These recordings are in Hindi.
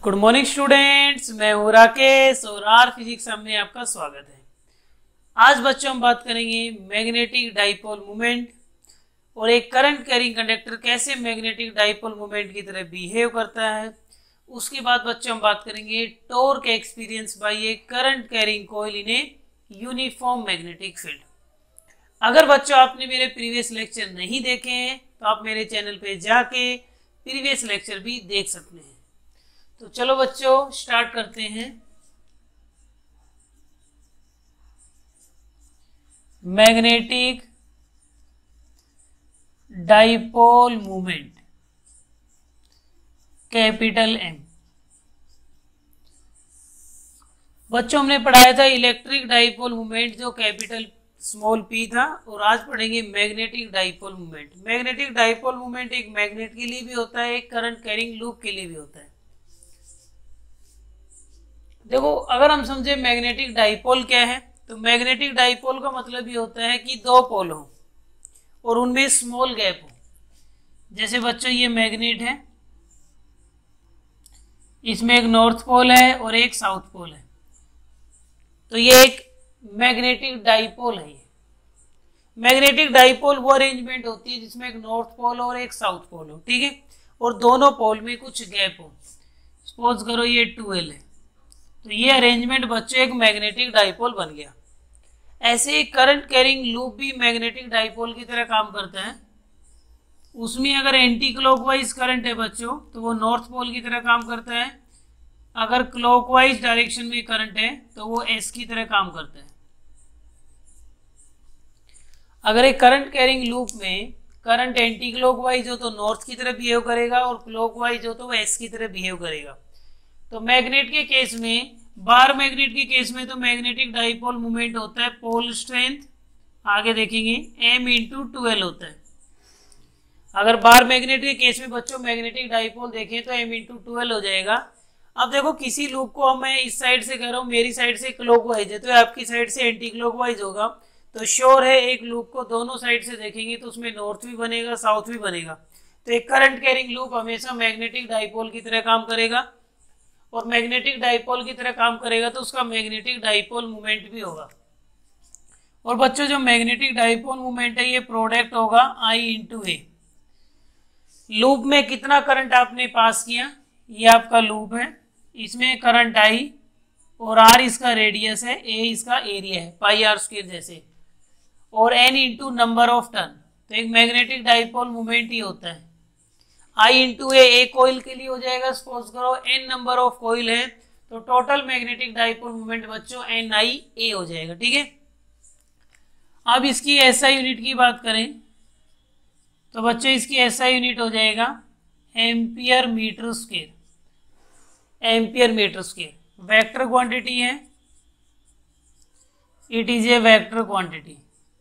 गुड मॉर्निंग स्टूडेंट्स, मैं हूँ राकेश और आर फिजिक्स में आपका स्वागत है। आज बच्चों हम बात करेंगे मैग्नेटिक डाइपोल मोमेंट और एक करंट कैरिंग कंडक्टर कैसे मैग्नेटिक डाइपोल मोमेंट की तरह बिहेव करता है। उसके बाद बच्चों हम बात करेंगे torque experience by a current carrying coil in a uniform magnetic field. अगर बच्चों आपने मेरे प्रीवियस लेक्चर नहीं देखे हैं तो आप मेरे चैनल पे जाके प्रीवियस लेक्चर भी देख सकते हैं। तो चलो बच्चों स्टार्ट करते हैं। Magnetic dipole movement capital M. बच्चों हमने पढ़ाया था इलेक्ट्रिक डाइपोल मूवमेंट जो कैपिटल स्मॉल पी था, और आज पढ़ेंगे magnetic dipole movement. Magnetic dipole movement एक मैग्नेट के लिए भी होता है, एक करंट कैरिंग लूप के लिए भी होता है। देखो, अगर हम समझे मैग्नेटिक डाइपोल क्या है, तो मैग्नेटिक डाइपोल का मतलब ये होता है कि दो पोल हो और उनमें स्मॉल गैप हो। जैसे बच्चों ये मैग्नेट है, इसमें एक नॉर्थ पोल है और एक साउथ पोल है, तो ये एक मैग्नेटिक डाइपोल है। मैग्नेटिक डाइपोल वो अरेंजमेंट होती है जिसमें एक नॉर्थ पोल और एक साउथ पोल हो, ठीक है, और दोनों पोल में कुछ गैप हो। सपोज करो ये 2L है, तो ये अरेंजमेंट बच्चों एक मैग्नेटिक डाइपोल बन गया। ऐसे ही करंट कैरिंग लूप भी मैग्नेटिक डाइपोल की तरह काम करता है। उसमें अगर एंटी क्लॉकवाइज करंट है बच्चों तो वो नॉर्थ पोल की तरह काम करता है, अगर क्लॉकवाइज डायरेक्शन में करंट है तो वो एस की तरह काम करता है। अगर एक करंट कैरिंग लूप में करंट एंटी क्लॉकवाइज हो तो नॉर्थ की तरह बिहेव करेगा और क्लॉकवाइज हो तो वो एस की तरह बिहेव करेगा। तो मैग्नेट के केस में, बार मैग्नेट के केस में तो मैग्नेटिक डाइपोल मोमेंट होता है पोल स्ट्रेंथ, आगे देखेंगे m इंटू 2L होता है। अगर बार मैग्नेट के केस में बच्चों मैग्नेटिक डाइपोल देखें तो m इंटू 2L हो जाएगा। अब देखो, किसी लूप को मैं इस साइड से कह रहा हूँ, मेरी साइड से क्लॉकवाइज है तो आपकी साइड से एंटी क्लॉकवाइज होगा, तो श्योर है एक लूप को दोनों साइड से देखेंगे तो उसमें नॉर्थ भी बनेगा साउथ भी बनेगा। तो एक करंट कैरिंग लूप हमेशा मैग्नेटिक डाइपोल की तरह काम करेगा, और मैग्नेटिक डाइपोल की तरह काम करेगा तो उसका मैग्नेटिक डाइपोल मोमेंट भी होगा। और बच्चों जो मैग्नेटिक डाइपोल मोमेंट है ये प्रोडक्ट होगा I इंटू ए। लूप में कितना करंट आपने पास किया, ये आपका लूप है, इसमें करंट I और R इसका रेडियस है, A इसका एरिया है, पाई आर स्क्वायर जैसे, और N into number of turn. तो एक मैग्नेटिक डाइपोल मोमेंट ही होता है I इंटू ए कोइल के लिए हो जाएगा। सपोज करो N नंबर ऑफ कोइल है तो टोटल मैग्नेटिक डाइपोल मोमेंट बच्चों NIA हो जाएगा, ठीक है। अब इसकी SI यूनिट की बात करें तो बच्चों इसकी SI यूनिट हो जाएगा ampere metre square. Ampere metre square vector quantity है, it is a vector quantity,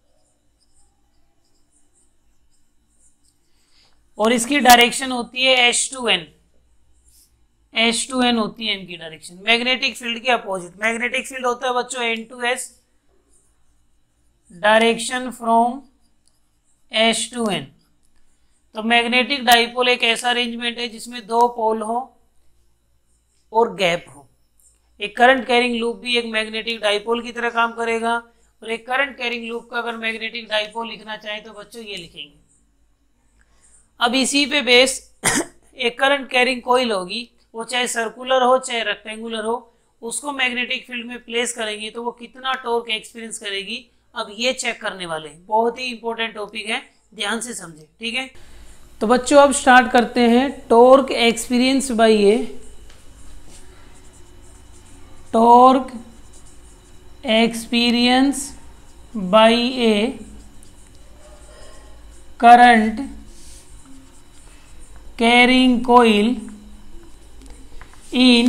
और इसकी डायरेक्शन होती है H2N। H2N होती है इनकी डायरेक्शन, मैग्नेटिक फील्ड के अपोजिट। मैग्नेटिक फील्ड होता है बच्चों N2S, डायरेक्शन फ्रॉम H2N। तो मैग्नेटिक डाइपोल एक ऐसा अरेंजमेंट है जिसमें दो पोल हो और गैप हो। एक करंट कैरिंग लूप भी एक मैग्नेटिक डाइपोल की तरह काम करेगा, और एक करंट कैरिंग लूप का अगर मैग्नेटिक डाइपोल लिखना चाहे तो बच्चों ये लिखेंगे। अब इसी पे बेस एक करंट कैरिंग कॉइल होगी, वो चाहे सर्कुलर हो चाहे रेक्टेंगुलर हो, उसको मैग्नेटिक फील्ड में प्लेस करेंगे तो वो कितना टॉर्क एक्सपीरियंस करेगी, अब ये चेक करने वाले हैं। बहुत ही इंपॉर्टेंट टॉपिक है, ध्यान से समझे, ठीक है। तो बच्चों अब स्टार्ट करते हैं torque experience by a. Torque experience by a current carrying coil in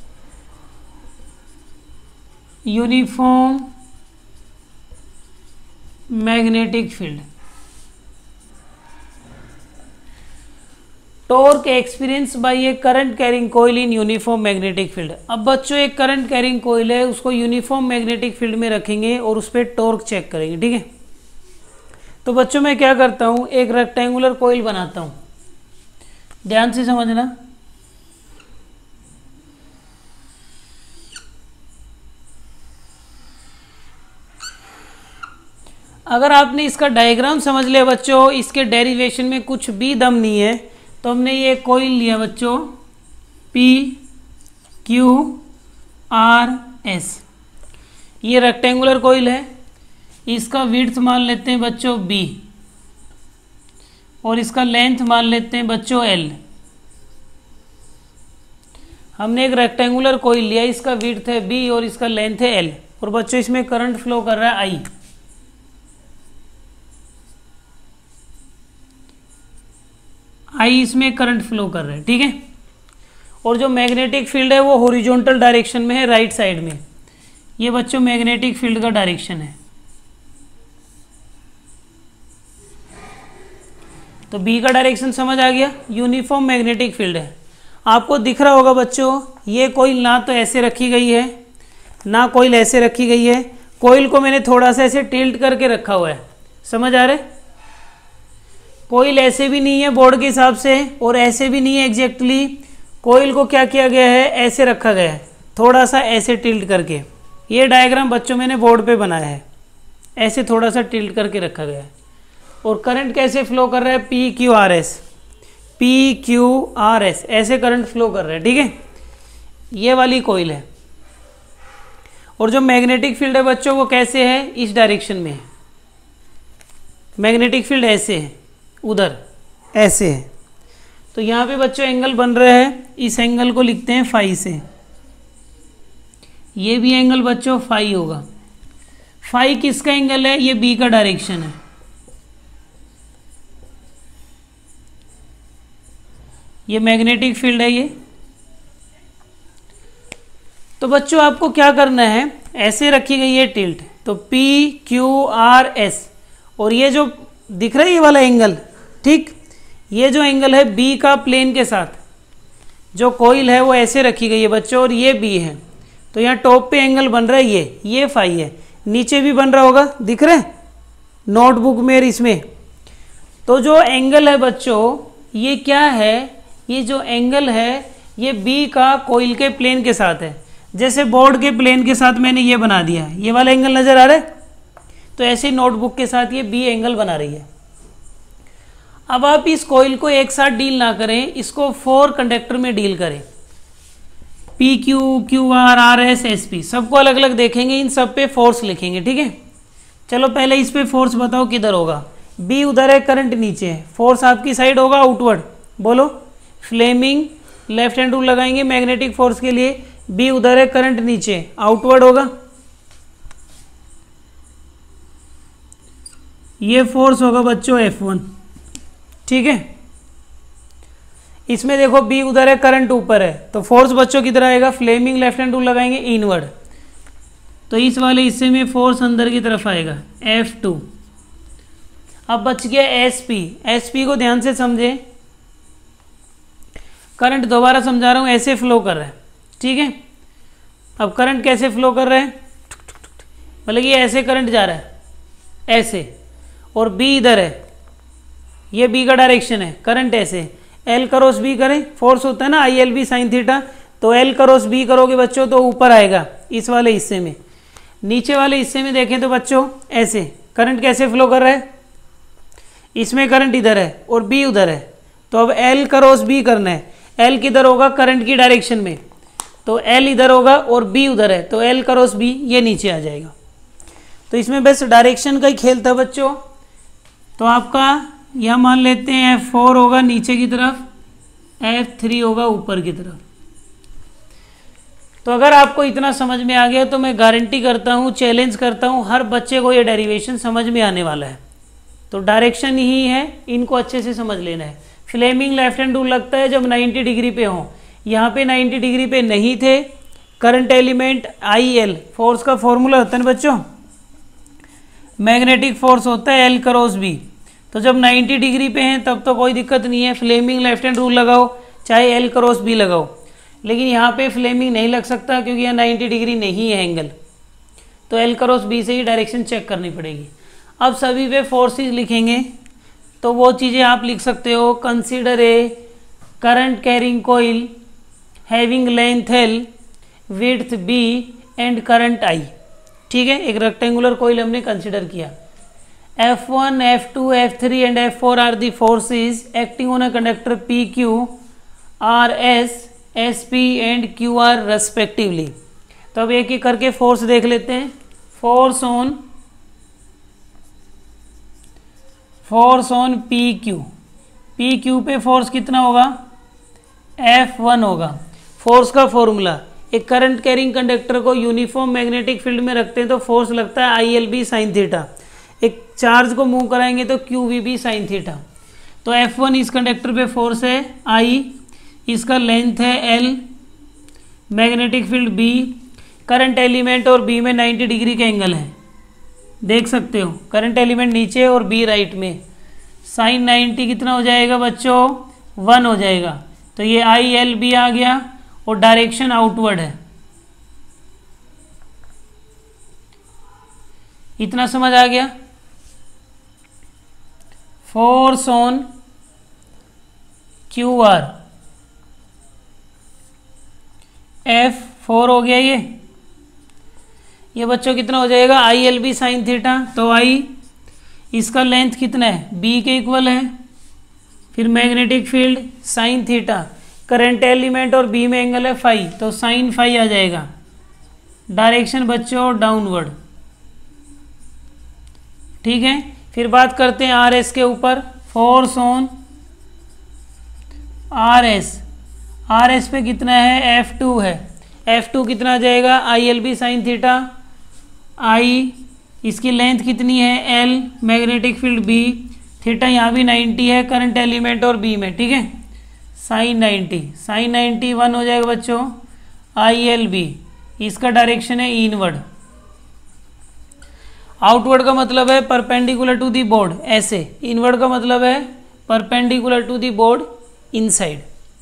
uniform magnetic field। Torque experience by a current carrying coil in uniform magnetic field. अब बच्चों एक करंट कैरिंग कोइल है, उसको यूनिफॉर्म मैग्नेटिक फील्ड में रखेंगे और उस पर टॉर्क चेक करेंगे, ठीक है। तो बच्चों मैं क्या करता हूँ, एक रेक्टेंगुलर कोइल बनाता हूँ, ध्यान से समझना। अगर आपने इसका डायग्राम समझ लिया बच्चों, इसके डेरिवेशन में कुछ भी दम नहीं है, तो हमने ये कॉइल लिया बच्चों PQRS, ये रेक्टेंगुलर कॉइल है, इसका विड्थ मान लेते हैं बच्चों B और इसका लेंथ मान लेते हैं बच्चों L। हमने एक रेक्टेंगुलर कॉइल लिया, इसका विड्थ है B और इसका लेंथ है L, और बच्चों इसमें करंट फ्लो कर रहा है I इसमें करंट फ्लो कर रहा है, ठीक है। और जो मैग्नेटिक फील्ड है वो हॉरिजॉन्टल डायरेक्शन में है, राइट साइड में। ये बच्चों मैग्नेटिक फील्ड का डायरेक्शन है। तो B का डायरेक्शन समझ आ गया, यूनिफॉर्म मैग्नेटिक फील्ड है। आपको दिख रहा होगा बच्चों, ये कॉइल ना तो ऐसे रखी गई है ना कॉइल ऐसे रखी गई है, कॉइल को मैंने थोड़ा सा ऐसे टिल्ट करके रखा हुआ है, समझ आ रहा है। कॉइल ऐसे भी नहीं है बोर्ड के हिसाब से और ऐसे भी नहीं है एग्जैक्टली, कॉइल को क्या किया गया है, ऐसे रखा गया है, थोड़ा सा ऐसे टिल्ट करके। ये डायग्राम बच्चों मैंने बोर्ड पे बनाया है, ऐसे थोड़ा सा टिल्ट करके रखा गया है। और करंट कैसे फ्लो कर रहा है, PQRS ऐसे करंट फ्लो कर रहा है, ठीक है। ये वाली कॉइल है। और जो मैग्नेटिक फील्ड है बच्चों वो कैसे है, इस डायरेक्शन में है। मैग्नेटिक फील्ड ऐसे है, उधर ऐसे है। तो यहाँ पे बच्चों एंगल बन रहा है, इस एंगल को लिखते हैं फाई से। ये भी एंगल बच्चों फाई होगा। फाई किसका एंगल है, ये B का डायरेक्शन है। ये मैग्नेटिक फील्ड है ये। तो बच्चों आपको क्या करना है, ऐसे रखी गई है टिल्ट, तो PQRS, और ये जो दिख रहा है ये वाला एंगल, ठीक, ये जो एंगल है B का प्लेन के साथ, जो कॉइल है वो ऐसे रखी गई है बच्चों, और ये B है। तो यहाँ टॉप पे एंगल बन रहा है ये फाई है, नीचे भी बन रहा होगा, दिख रहा है नोटबुक में इसमें। तो जो एंगल है बच्चों ये क्या है, ये जो एंगल है ये B का कॉइल के प्लेन के साथ है। जैसे बोर्ड के प्लेन के साथ मैंने ये बना दिया, ये वाला एंगल नजर आ रहा है, तो ऐसे नोटबुक के साथ ये B एंगल बना रही है। अब आप इस कॉइल को एक साथ डील ना करें, इसको 4 कंडक्टर में डील करें, PQ, QR, RS, SP, सबको अलग अलग देखेंगे, इन सब पे फोर्स लिखेंगे, ठीक है। चलो पहले इस पे फोर्स बताओ किधर होगा, B उधर है, करंट नीचे है, फोर्स आपकी साइड होगा आउटवर्ड, बोलो। फ्लेमिंग लेफ्ट हैंड रूल लगाएंगे मैग्नेटिक फोर्स के लिए, B उधर है, करंट नीचे, आउटवर्ड होगा। ये फोर्स होगा बच्चों F1, ठीक है। इसमें देखो B उधर है, करंट ऊपर है, तो फोर्स बच्चों किधर आएगा, फ्लेमिंग लेफ्ट हैंड रूल लगाएंगे इनवर्ड, तो इस वाले हिस्से में फोर्स अंदर की तरफ आएगा F2। अब बच गया SP को ध्यान से समझे, करंट दोबारा समझा रहा हूं, ऐसे फ्लो कर रहा है, ठीक है। अब करंट कैसे फ्लो कर रहा है, मतलब ये ऐसे करंट जा रहा है ऐसे, और B इधर है, ये B का डायरेक्शन है, करंट ऐसे, L क्रॉस B करें, फोर्स होता है ना ILB साइन थीटा, तो L क्रॉस B करोगे बच्चों तो ऊपर आएगा इस वाले हिस्से में। नीचे वाले हिस्से में देखें तो बच्चों ऐसे करंट कैसे फ्लो कर रहा है, इसमें करंट इधर है और B उधर है, तो अब L क्रॉस B करना है। L किधर होगा, करंट की डायरेक्शन में, तो L इधर होगा और B उधर है, तो L क्रॉस B ये नीचे आ जाएगा। तो इसमें बस डायरेक्शन का ही खेल था बच्चों। तो आपका यह मान लेते हैं F4 होगा नीचे की तरफ, F3 होगा ऊपर की तरफ। तो अगर आपको इतना समझ में आ गया तो मैं गारंटी करता हूँ, चैलेंज करता हूँ, हर बच्चे को ये डेरिवेशन समझ में आने वाला है। तो डायरेक्शन ही है, इनको अच्छे से समझ लेना है। फ्लेमिंग लेफ्ट हैंड रूल लगता है जब 90 डिग्री पे हो, यहाँ पे 90 डिग्री पे नहीं थे। करंट एलिमेंट IL, फोर्स का फॉर्मूला होता है ना बच्चों, मैग्नेटिक फोर्स होता है L क्रॉस B। तो जब 90 डिग्री पे हैं तब तो कोई दिक्कत नहीं है, फ्लेमिंग लेफ्ट हैंड रूल लगाओ, चाहे L क्रॉस B लगाओ। लेकिन यहाँ पे फ्लेमिंग नहीं लग सकता क्योंकि यहाँ 90 डिग्री नहीं है एंगल, तो L क्रॉस B से ही डायरेक्शन चेक करनी पड़ेगी। अब सभी पे फोर्सेस लिखेंगे तो वो चीज़ें आप लिख सकते हो, consider a current carrying coil having length L, width B and current I। ठीक है, एक रेक्टेंगुलर कोइल हमने कंसीडर किया, F1, F2, F3 and F4 are the forces acting on a conductor PQ, RS, SP and QR respectively। तो अब एक एक करके फोर्स देख लेते हैं। फोर्स ऑन PQ, PQ पे फोर्स कितना होगा? F1 होगा। फोर्स का फॉर्मूला, एक करंट कैरिंग कंडक्टर को यूनिफॉर्म मैग्नेटिक फील्ड में रखते हैं तो फोर्स लगता है ILB साइन थीटा। एक चार्ज को मूव कराएंगे तो QVB साइन थीटा। तो F1 इस कंडक्टर पे फोर्स है I, इसका लेंथ है L, magnetic field B, current element और B में 90 डिग्री का एंगल है, देख सकते हो। करंट एलिमेंट नीचे और B राइट में। साइन 90 कितना हो जाएगा बच्चों? 1 हो जाएगा। तो ये ILB आ गया और डायरेक्शन आउटवर्ड है। इतना समझ आ गया। फोर्स ऑन QR, F4 हो गया ये बच्चों कितना हो जाएगा? ILB sine theta. तो I इसका लेंथ कितना है? B के इक्वल है। फिर magnetic field sine theta, current element और B में एंगल है फाई, तो साइन फाई आ जाएगा। डायरेक्शन बच्चों डाउनवर्ड, ठीक है। फिर बात करते हैं RS के ऊपर। फोर्स ऑन RS पे कितना है? F2 है। F2 कितना आ जाएगा? ILB sine theta. I इसकी लेंथ कितनी है? L, magnetic field B, theta यहाँ भी 90 है, करंट एलिमेंट और B में, ठीक है। साइन 90 1 हो जाएगा बच्चों। ILB इसका डायरेक्शन है इनवर्ड। आउटवर्ड का मतलब है परपेंडिकुलर टू दी बोर्ड, ऐसे। इनवर्ड का मतलब है perpendicular to the board inside.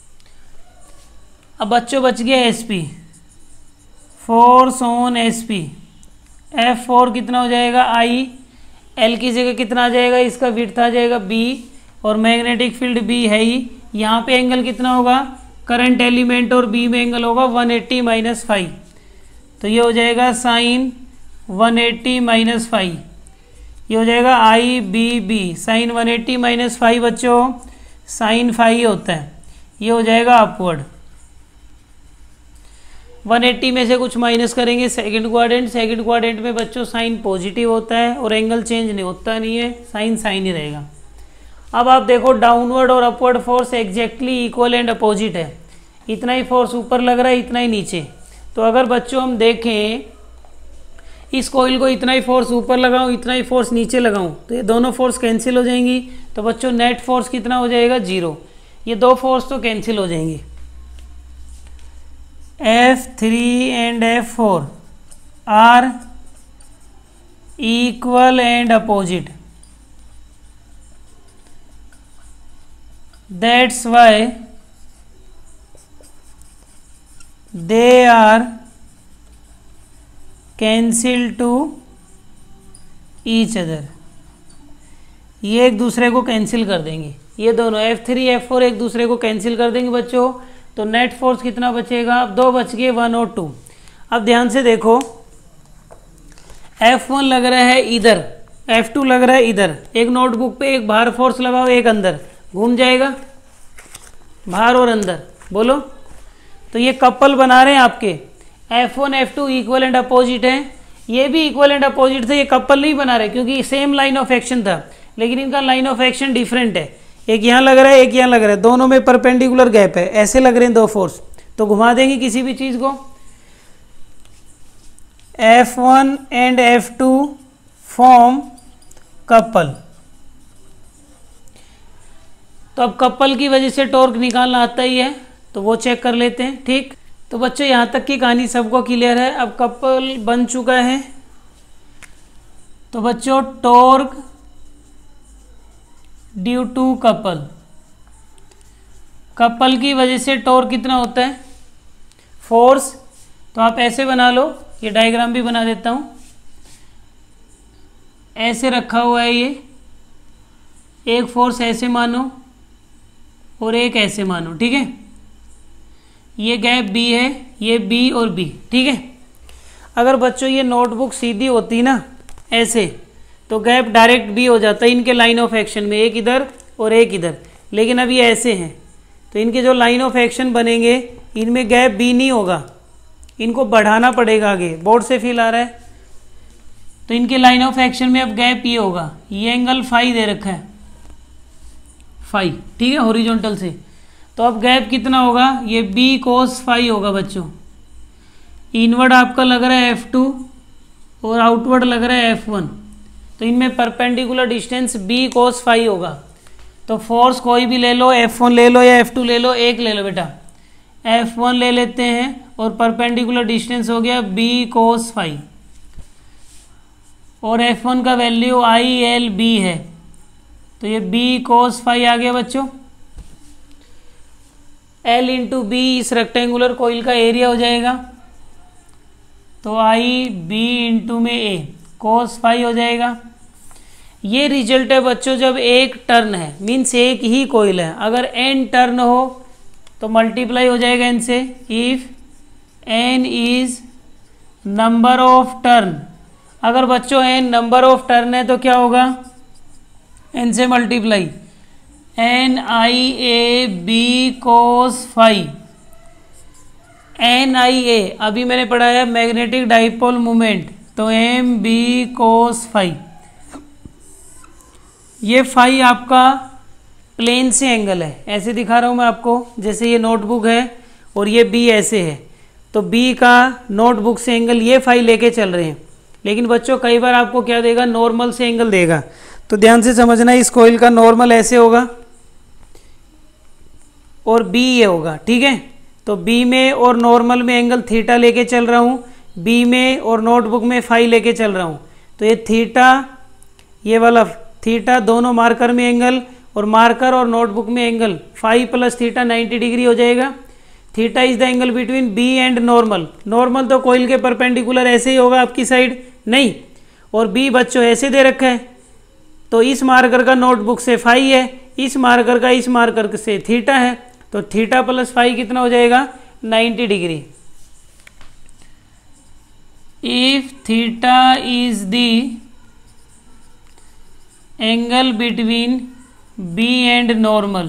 अब बच्चों बच गया SP। Force on SP, F4 कितना हो जाएगा? I, L की जगह कितना आ जाएगा? इसका विड्थ आ जाएगा B और मैग्नेटिक फील्ड B है ही। यहाँ पे एंगल कितना होगा? करंट एलिमेंट और B में एंगल होगा 180 माइनस फाई, तो ये हो जाएगा साइन 180 माइनस फाई। ये हो जाएगा IBB साइन 180 माइनस फाई बच्चों, साइन फाई होता है। ये हो जाएगा अपवर्ड। 180 में से कुछ माइनस करेंगे सेकंड क्वाड्रेंट में बच्चों साइन पॉजिटिव होता है और एंगल चेंज नहीं होता नहीं है, साइन ही रहेगा। अब आप देखो डाउनवर्ड और upward force exactly equal and opposite है। इतना ही फोर्स ऊपर लग रहा है, इतना ही नीचे। तो अगर बच्चों हम देखें इस कॉइल को इतना ही फोर्स ऊपर लगाऊं, इतना ही फोर्स नीचे लगाऊं, तो ये दोनों फोर्स कैंसिल हो जाएंगी। तो बच्चों नेट फोर्स कितना हो जाएगा? 0। ये दो फोर्स तो कैंसिल हो जाएंगी। F3 and F4 are equal and opposite, that's why they are cancel to each other। ये एक दूसरे को कैंसिल कर देंगे, ये दोनों F3 F4 एक दूसरे को कैंसिल कर देंगे बच्चों। तो नेट फोर्स कितना बचेगा? अब दो बच गए, 1 और 2। अब ध्यान से देखो, F1 लग रहा है इधर, F2 लग रहा है इधर। एक नोटबुक पे एक बाहर फोर्स लगाओ, एक अंदर, घूम जाएगा बाहर और अंदर, बोलो। तो ये कपल बना रहे हैं आपके, F1 F2 equal and opposite है, ये भी इक्वल एंड अपोजिट थे। ये कपल नहीं बना रहे क्योंकि सेम लाइन ऑफ एक्शन था, लेकिन इनका लाइन ऑफ एक्शन डिफरेंट है। एक यहाँ लग रहा है, एक यहाँ लग रहा है, दोनों में परपेंडिकुलर गैप है, ऐसे लग रहे हैं दो फोर्स। तो घुमा देंगे किसी भी चीज को। F1 and F2 form couple. तो अब कपल की वजह से टॉर्क निकालना आता ही है, तो वो चेक कर लेते हैं, ठीक। तो बच्चों यहाँ तक की कहानी सबको क्लियर है। अब कपल बन चुका है, तो बच्चों torque due to couple, couple की वजह से टॉर्क कितना होता है? फोर्स। तो आप ऐसे बना लो, ये डायग्राम भी बना देता हूँ। ऐसे रखा हुआ है ये, एक फोर्स ऐसे मानो और एक ऐसे मानो, ठीक है। ये गैप B है, ये B और B, ठीक है। अगर बच्चों ये नोटबुक सीधी होती ना ऐसे, तो गैप डायरेक्ट बी हो जाता है इनके लाइन ऑफ एक्शन में, एक इधर और एक इधर। लेकिन अब ये ऐसे हैं तो इनके जो लाइन ऑफ एक्शन बनेंगे इनमें गैप बी नहीं होगा, इनको बढ़ाना पड़ेगा आगे। बोर्ड से फील आ रहा है? तो इनके लाइन ऑफ एक्शन में अब गैप ये होगा, ये एंगल फाई दे रखा है, फाई, ठीक है, हॉरिजॉन्टल से। तो अब गैप कितना होगा, ये बी कोस फाई होगा बच्चों। इनवर्ड आपका लग रहा है F2 और आउटवर्ड लग रहा है F1, तो इनमें perpendicular distance B cos phi होगा। तो फोर्स कोई भी ले लो, F1 ले लो या F2 ले लो, एक ले लो बेटा, F1 ले लेते हैं और परपेंडिकुलर डिस्टेंस हो गया बी कोस फाई, और F1 का वैल्यू ILB है, तो ये बी कोस फाई आ गया बच्चों। L इंटू बी इस रेक्टेंगुलर कोइल का एरिया हो जाएगा, तो IB इंटू में A कोस फाई हो जाएगा। ये रिजल्ट है बच्चों जब एक टर्न है, मीन्स एक ही कोइल है। अगर n टर्न हो तो मल्टीप्लाई हो जाएगा n से, if n is number of turn. अगर बच्चों n नंबर ऑफ टर्न है तो क्या होगा, n से multiply, NIA B cos phi. NIA अभी मैंने पढ़ाया मैग्नेटिक डाइपोल मोमेंट, तो MB कोस फाई। ये फाई आपका प्लेन से एंगल है, ऐसे दिखा रहा हूँ मैं आपको, जैसे ये नोटबुक है और ये B ऐसे है, तो B का नोटबुक से एंगल ये फाई लेके चल रहे हैं। लेकिन बच्चों कई बार आपको क्या देगा, नॉर्मल से एंगल देगा, तो ध्यान से समझना, इस कोइल का नॉर्मल ऐसे होगा और B ये होगा, ठीक है। तो B में और नॉर्मल में एंगल थीटा लेके चल रहा हूँ, B में और नोटबुक में फाई लेके चल रहा हूँ, तो ये थीटा, ये वाला थीटा, दोनों मार्कर में एंगल, और मार्कर और नोटबुक में angle phi plus theta 90 degree हो जाएगा। Theta is the angle between B and normal. Normal तो कोइल के परपेंडिकुलर ऐसे ही होगा आपकी साइड, नहीं, और B बच्चों ऐसे दे रखा है, तो इस मार्कर का नोटबुक से फाई है, इस मार्कर का इस मार्कर से थीटा है, तो थीटा प्लस फाई कितना हो जाएगा, 90 degree. If theta is the angle between B and normal,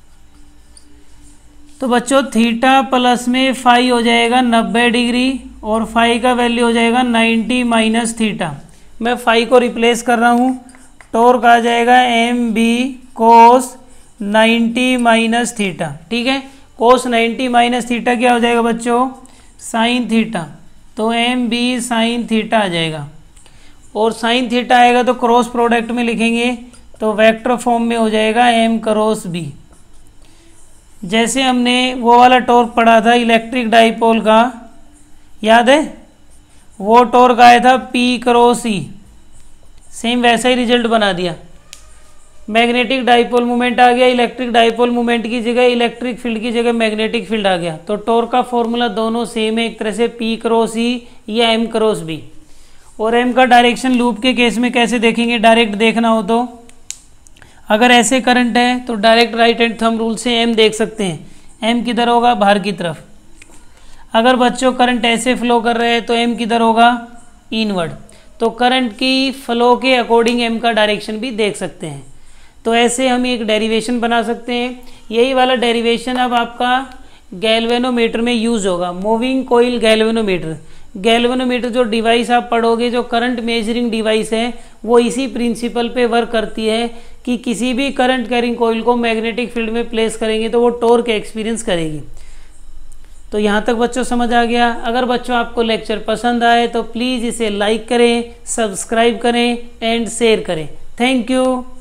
तो बच्चों थीटा प्लस में फाई हो जाएगा 90 डिग्री और फाई का वैल्यू हो जाएगा 90 माइनस थीटा। मैं फाई को रिप्लेस कर रहा हूँ, टॉर्क आ जाएगा MB कोस 90 माइनस थीटा, ठीक है। कोस 90 माइनस थीटा क्या हो जाएगा बच्चों, साइन थीटा, तो MB साइन थीटा आ जाएगा। और साइन थीटा आएगा तो क्रॉस प्रोडक्ट में लिखेंगे, तो वेक्टर फॉर्म में हो जाएगा M क्रॉस B। जैसे हमने वो वाला टॉर्क पढ़ा था इलेक्ट्रिक डाइपोल का, याद है, वो टॉर्क आया था P क्रॉस E, सेम वैसा ही रिजल्ट बना दिया। मैग्नेटिक डाइपोल मोमेंट आ गया, इलेक्ट्रिक डाइपोल मोमेंट की जगह इलेक्ट्रिक फील्ड की जगह मैग्नेटिक फील्ड आ गया, तो टॉर्क का फॉर्मूला दोनों सेम है, एक तरह से P क्रॉस E या M क्रॉस B। और M का डायरेक्शन लूप के केस में कैसे देखेंगे, डायरेक्ट देखना हो तो अगर ऐसे करंट है तो direct right hand thumb rule से M देख सकते हैं, M किधर होगा, बाहर की तरफ। अगर बच्चों करंट ऐसे फ्लो कर रहे हैं तो M किधर होगा, इनवर्ड। तो करंट की फ्लो के अकॉर्डिंग M का डायरेक्शन भी देख सकते हैं। तो ऐसे हम एक डेरिवेशन बना सकते हैं। यही वाला डेरिवेशन अब आपका गैल्वेनोमीटर में यूज होगा, मूविंग कोइल गैल्वेनोमीटर। गैल्वेनोमीटर जो डिवाइस आप पढ़ोगे, जो करंट मेजरिंग डिवाइस है, वो इसी प्रिंसिपल पे वर्क करती है कि किसी भी करंट कैरिंग कोइल को मैग्नेटिक फील्ड में प्लेस करेंगे तो वो टॉर्क एक्सपीरियंस करेगी। तो यहाँ तक बच्चों समझ आ गया। अगर बच्चों आपको लेक्चर पसंद आए तो प्लीज़ इसे लाइक करें, सब्सक्राइब करें एंड शेयर करें। Thank you.